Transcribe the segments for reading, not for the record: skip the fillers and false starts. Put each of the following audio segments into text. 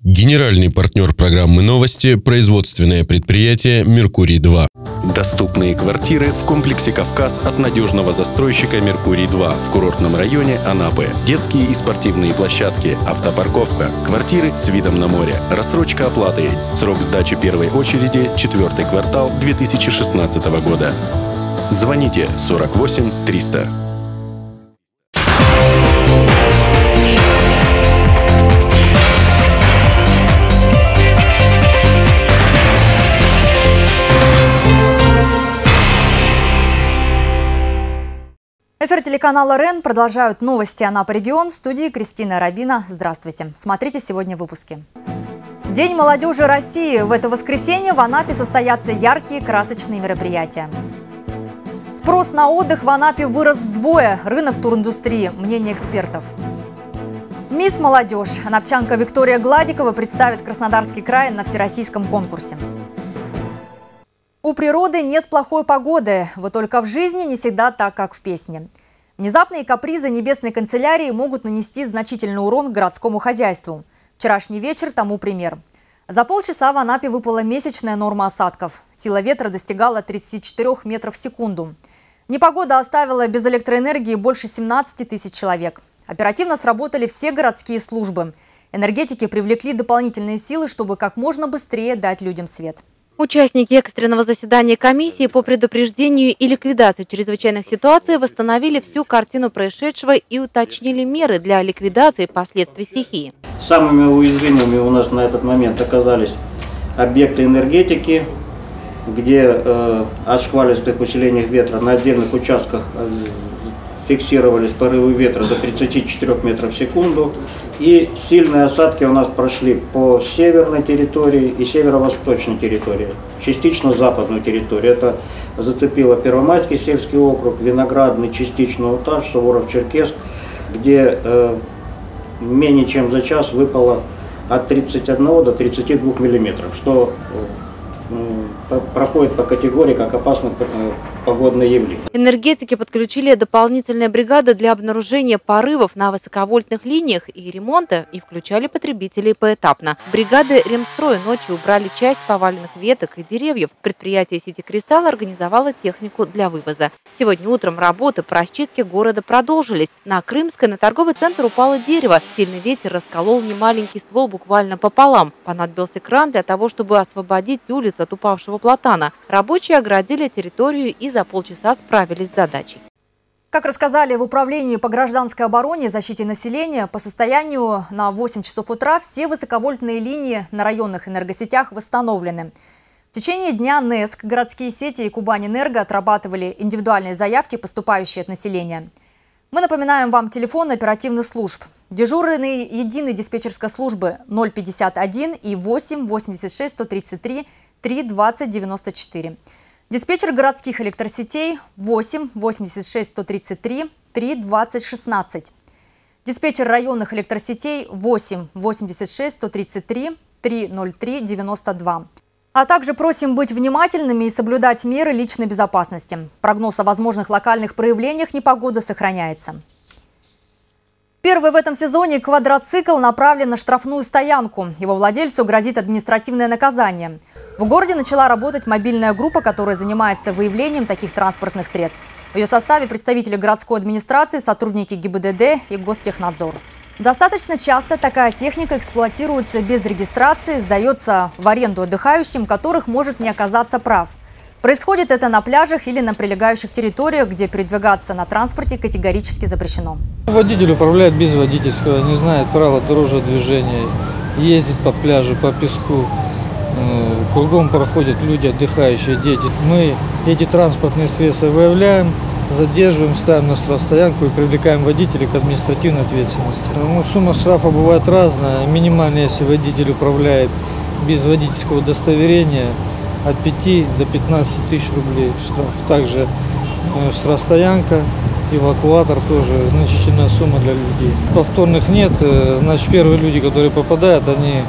Генеральный партнер программы «Новости» – производственное предприятие «Меркурий-2». Доступные квартиры в комплексе «Кавказ» от надежного застройщика «Меркурий-2» в курортном районе Анапы. Детские и спортивные площадки, автопарковка, квартиры с видом на море, рассрочка оплаты. Срок сдачи первой очереди – 4-й квартал 2016 года. Звоните 48 300. Эфир телеканала РЕН продолжают новости Анапа регион. В студии Кристина Рабина. Здравствуйте. Смотрите сегодня в выпуске. День молодежи России. В это воскресенье в Анапе состоятся яркие красочные мероприятия. Спрос на отдых в Анапе вырос вдвое. Рынок туриндустрии. Мнение экспертов. Мисс Молодежь. Анапчанка Виктория Гладикова представит Краснодарский край на всероссийском конкурсе. У природы нет плохой погоды, вот только в жизни не всегда так, как в песне. Внезапные капризы небесной канцелярии могут нанести значительный урон городскому хозяйству. Вчерашний вечер тому пример. За полчаса в Анапе выпала месячная норма осадков. Сила ветра достигала 34 метров в секунду. Непогода оставила без электроэнергии больше 17 тысяч человек. Оперативно сработали все городские службы. Энергетики привлекли дополнительные силы, чтобы как можно быстрее дать людям свет. Участники экстренного заседания комиссии по предупреждению и ликвидации чрезвычайных ситуаций восстановили всю картину происшедшего и уточнили меры для ликвидации последствий стихии. Самыми уязвимыми у нас на этот момент оказались объекты энергетики, где от шквалистых усилений ветра на отдельных участках фиксировались порывы ветра до 34 метров в секунду. И сильные осадки у нас прошли по северной территории и северо-восточной территории, частично западную территорию. Это зацепило Первомайский сельский округ, Виноградный, частично Утаж, Суворов-Черкесск, где менее чем за час выпало от 31 до 32 миллиметров, что проходит по категории как опасное погодное явление. Энергетики подключили дополнительные бригады для обнаружения порывов на высоковольтных линиях и ремонта и включали потребителей поэтапно. Бригады Ремстроя ночью убрали часть поваленных веток и деревьев. Предприятие «Сити Кристалл» организовало технику для вывоза. Сегодня утром работы по расчистке города продолжились. На Крымской на торговый центр упало дерево. Сильный ветер расколол немаленький ствол буквально пополам. Понадобился кран для того, чтобы освободить улицу от упавшего платана. Рабочие оградили территорию и за полчаса справились с задачей. Как рассказали в Управлении по гражданской обороне и защите населения, по состоянию на 8 часов утра все высоковольтные линии на районных энергосетях восстановлены. В течение дня НЭСК, городские сети и Кубань-Энерго отрабатывали индивидуальные заявки, поступающие от населения. Мы напоминаем вам телефон оперативных служб. Дежурные единой диспетчерской службы 051 и 8 86 133 3 20 94. Диспетчер городских электросетей 8 86 133 3 20 16. Диспетчер районных электросетей 8 86 133 303 92. А также просим быть внимательными и соблюдать меры личной безопасности. Прогноз о возможных локальных проявлениях непогоды сохраняется. Первый в этом сезоне квадроцикл направлен на штрафную стоянку. Его владельцу грозит административное наказание. В городе начала работать мобильная группа, которая занимается выявлением таких транспортных средств. В ее составе представители городской администрации, сотрудники ГИБДД и Гостехнадзора. Достаточно часто такая техника эксплуатируется без регистрации, сдается в аренду отдыхающим, которых может не оказаться прав. Происходит это на пляжах или на прилегающих территориях, где передвигаться на транспорте категорически запрещено. Водитель управляет без водительского, не знает правил дорожного движения, ездит по пляжу, по песку. Кругом проходят люди, отдыхающие, дети. Мы эти транспортные средства выявляем, задерживаем, ставим на штрафстоянку и привлекаем водителей к административной ответственности. Сумма штрафа бывает разная. Минимальная, если водитель управляет без водительского удостоверения, от 5 до 15 тысяч рублей штраф. Также штрафстоянка, эвакуатор тоже значительная сумма для людей. Повторных нет, значит первые люди, которые попадают, они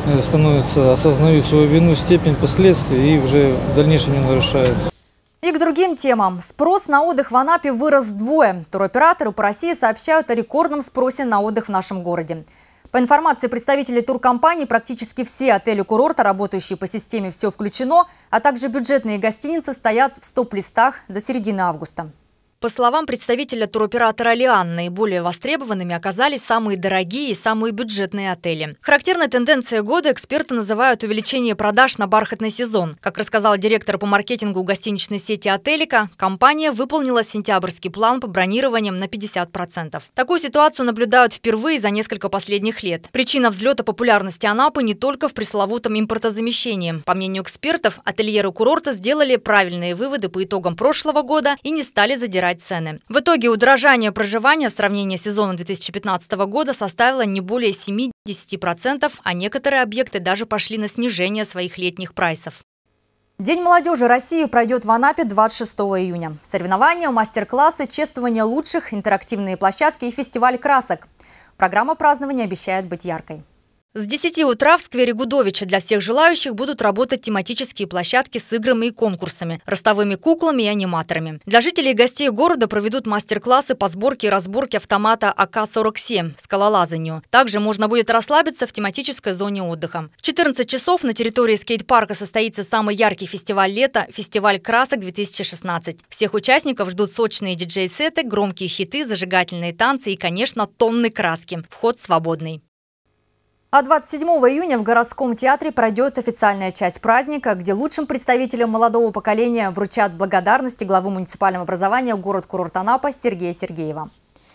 осознают свою вину, степень последствий и уже в дальнейшем не нарушают. И к другим темам. Спрос на отдых в Анапе вырос вдвое. Туроператоры по России сообщают о рекордном спросе на отдых в нашем городе. По информации представителей туркомпании, практически все отели курорта, работающие по системе «Все включено», а также бюджетные гостиницы стоят в стоп-листах до середины августа. По словам представителя туроператора «Лиан», наиболее востребованными оказались самые дорогие и самые бюджетные отели. Характерной тенденцией года эксперты называют увеличение продаж на бархатный сезон. Как рассказал директор по маркетингу гостиничной сети «Отелика», компания выполнила сентябрьский план по бронированиям на 50%. Такую ситуацию наблюдают впервые за несколько последних лет. Причина взлета популярности Анапы не только в пресловутом импортозамещении. По мнению экспертов, ательеры курорта сделали правильные выводы по итогам прошлого года и не стали задирать цены. В итоге удорожание проживания в сравнении с сезоном 2015 года составило не более 70%, а некоторые объекты даже пошли на снижение своих летних прайсов. День молодежи России пройдет в Анапе 26 июня. Соревнования, мастер-классы, чествование лучших, интерактивные площадки и фестиваль красок. Программа празднования обещает быть яркой. С 10 утра в сквере Гудовича для всех желающих будут работать тематические площадки с играми и конкурсами, ростовыми куклами и аниматорами. Для жителей и гостей города проведут мастер-классы по сборке и разборке автомата АК-47 скалолазанию. Также можно будет расслабиться в тематической зоне отдыха. В 14 часов на территории скейт-парка состоится самый яркий фестиваль лета – фестиваль красок 2016. Всех участников ждут сочные диджей-сеты, громкие хиты, зажигательные танцы и, конечно, тонны краски. Вход свободный. А 27 июня в городском театре пройдет официальная часть праздника, где лучшим представителям молодого поколения вручат благодарности главы муниципального образования город-курорт Анапа Сергея Сергеева.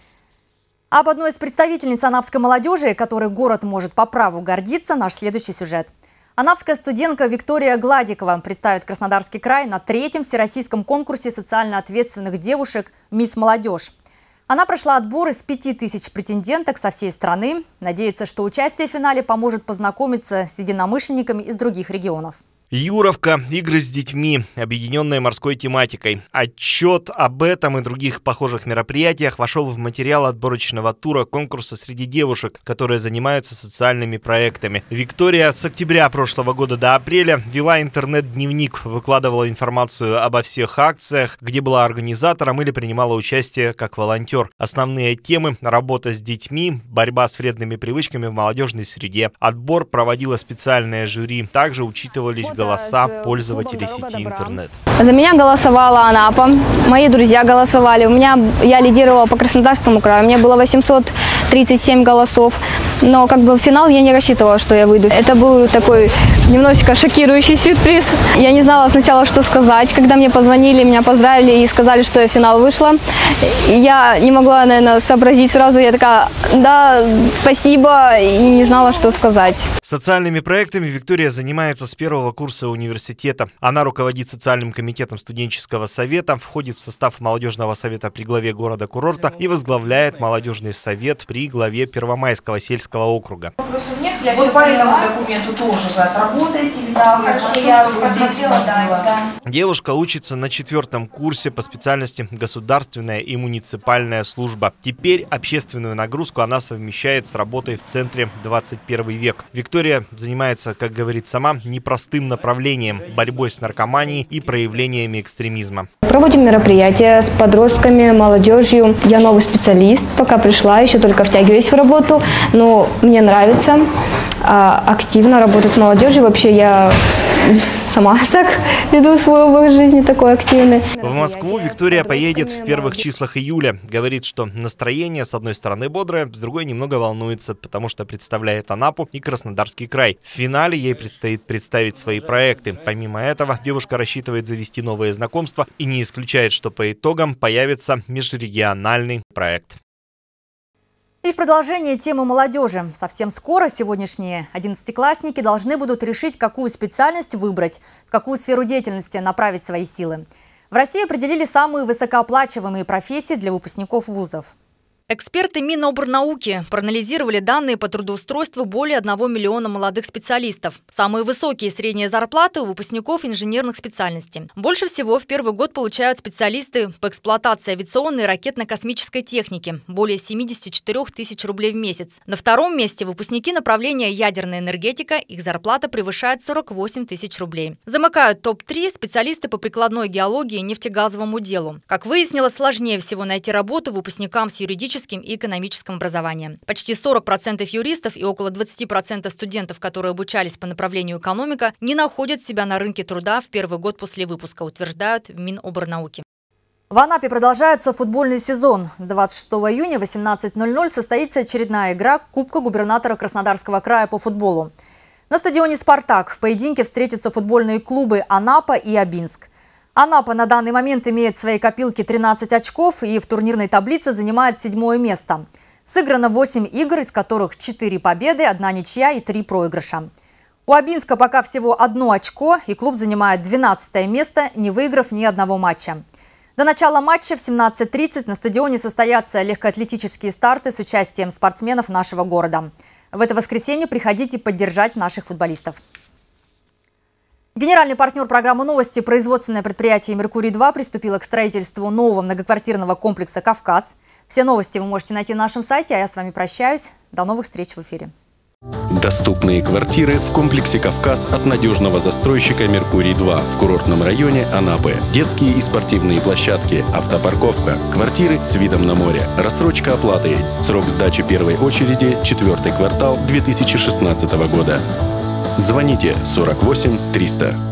Об одной из представительниц анапской молодежи, которой город может по праву гордиться, наш следующий сюжет. Анапская студентка Виктория Гладикова представит Краснодарский край на 3-м всероссийском конкурсе социально ответственных девушек «Мисс Молодежь». Она прошла отбор из 5000 претенденток со всей страны. Надеется, что участие в финале поможет познакомиться с единомышленниками из других регионов. Юровка, игры с детьми, объединенные морской тематикой. Отчет об этом и других похожих мероприятиях вошел в материал отборочного тура конкурса среди девушек, которые занимаются социальными проектами. Виктория с октября прошлого года до апреля вела интернет-дневник, выкладывала информацию обо всех акциях, где была организатором или принимала участие как волонтер. Основные темы – работа с детьми, борьба с вредными привычками в молодежной среде. Отбор проводило специальное жюри. Также учитывались голоса пользователей сети интернет. За меня голосовала Анапа, мои друзья голосовали. Я лидировала по Краснодарскому краю, у меня было 837 голосов. Но в финал я не рассчитывала, что я выйду. Это был такой немножечко шокирующий сюрприз. Я не знала сначала, что сказать. Когда мне позвонили, меня поздравили и сказали, что я в финал вышла. Я не могла, наверное, сообразить сразу. Я такая, да, спасибо, и не знала, что сказать. Социальными проектами Виктория занимается с первого курса университета. Она руководит социальным комитетом студенческого совета, входит в состав молодежного совета при главе города-курорта и возглавляет молодежный совет при главе Первомайского сельского округа. Вопросов нет, вот по этому документу тоже вы отработаете. Да, хорошо, я посмотрела, да. Девушка учится на 4-м курсе по специальности государственная и муниципальная служба. Теперь общественную нагрузку она совмещает с работой в центре 21 век. Виктория занимается, как говорит сама, непростым направлением – борьбой с наркоманией и проявлениями экстремизма. Проводим мероприятия с подростками, молодежью. Я новый специалист, пока пришла, еще только втягиваюсь в работу, но мне нравится активно работать с молодежью. Вообще я сама так веду свой образ жизни такой активный. В Москву Виктория поедет в первых числах июля. Говорит, что настроение с одной стороны бодрое, с другой немного волнуется, потому что представляет Анапу и Краснодарский край. В финале ей предстоит представить свои проекты. Помимо этого, девушка рассчитывает завести новые знакомства и не исключает, что по итогам появится межрегиональный проект. И в продолжение темы молодежи. Совсем скоро сегодняшние 11-классники должны будут решить, какую специальность выбрать, в какую сферу деятельности направить свои силы. В России определили самые высокооплачиваемые профессии для выпускников вузов. Эксперты Минобрнауки проанализировали данные по трудоустройству более 1 миллиона молодых специалистов. Самые высокие средние зарплаты у выпускников инженерных специальностей. Больше всего в первый год получают специалисты по эксплуатации авиационной и ракетно-космической техники – более 74 тысяч рублей в месяц. На втором месте выпускники направления ядерная энергетика, их зарплата превышает 48 тысяч рублей. Замыкают топ-3 специалисты по прикладной геологии и нефтегазовому делу. Как выяснилось, сложнее всего найти работу выпускникам с юридическим техническим и экономическим образованием. Почти 40% юристов и около 20% студентов, которые обучались по направлению экономика, не находят себя на рынке труда в первый год после выпуска, утверждают в Миноборнауки. В Анапе продолжается футбольный сезон. 26 июня в 18:00 состоится очередная игра Кубка губернатора Краснодарского края по футболу. На стадионе «Спартак» в поединке встретятся футбольные клубы «Анапа» и «Абинск». «Анапа» на данный момент имеет в своей копилке 13 очков и в турнирной таблице занимает 7-е место. Сыграно 8 игр, из которых 4 победы, 1 ничья и 3 проигрыша. У «Абинска» пока всего 1 очко, и клуб занимает 12-е место, не выиграв ни одного матча. До начала матча в 17:30 на стадионе состоятся легкоатлетические старты с участием спортсменов нашего города. В это воскресенье приходите поддержать наших футболистов. Генеральный партнер программы «Новости» производственное предприятие «Меркурий-2» приступило к строительству нового многоквартирного комплекса «Кавказ». Все новости вы можете найти на нашем сайте, а я с вами прощаюсь. До новых встреч в эфире. Доступные квартиры в комплексе «Кавказ» от надежного застройщика «Меркурий-2» в курортном районе Анапы. Детские и спортивные площадки, автопарковка, квартиры с видом на море, рассрочка оплаты. Срок сдачи первой очереди – 4-й квартал 2016 года. Звоните 48 300.